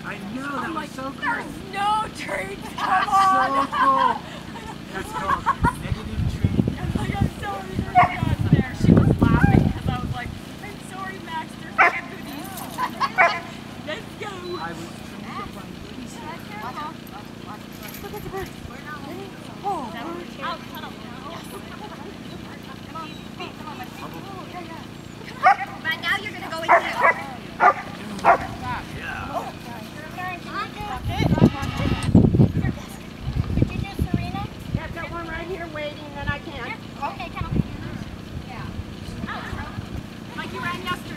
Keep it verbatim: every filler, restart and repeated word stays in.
I know, that I'm was like, so cool. there's no treats, come That's on! so cool. That's called negative treat. I'm like, I'm sorry, there's nuts there. She was laughing because I was like, I'm sorry, Max, there's no goodies. Let's go. I was trying to find goodies. Look at the bird. Oh, that was cute. Out, tunnel. Come on, feet, come on, my feet. Oh, yeah, yeah. Right now you're going to go in here. Yeah. Oh. Karen, can you do it? Could you do Serena? Yeah, I've got one right here waiting, then I can. Okay, come on. Yeah. Like you ran yesterday.